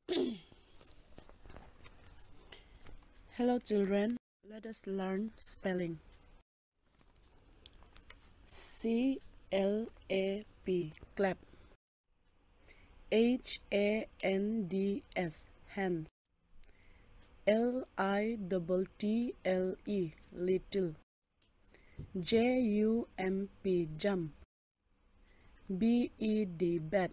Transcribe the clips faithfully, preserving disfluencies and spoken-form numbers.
Hello children, let us learn spelling. C L A P, clap. H A N D S, hands. L I T T L E, little. J U M P, jump. B E D, bat.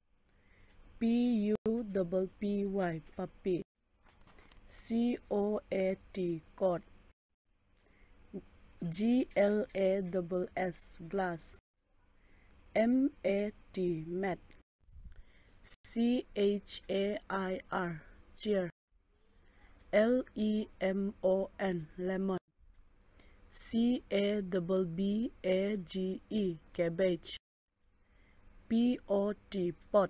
P U P P Y, puppy. C O A T, coat. G L A S S, glass. M A T, mat. C H A I R, chair. L E M O N, lemon. C A B B A G E, cabbage. P O T, pot.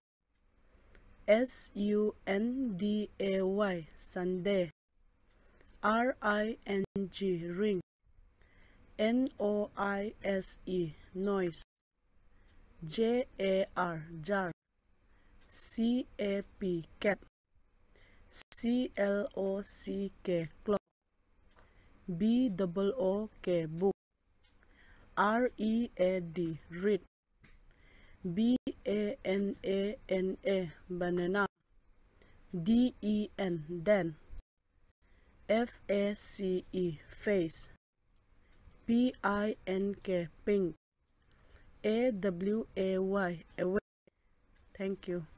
S U N D A Y, Sunday. R I N G, ring. N O I S E, noise. J A R, jar. C A P, cap. C L O C K, clock. B O O K, book. R E A D, read. B A N A N A, banana. D E N, den. F A C E, face. P I N K, pink. A W A Y, away. Thank you.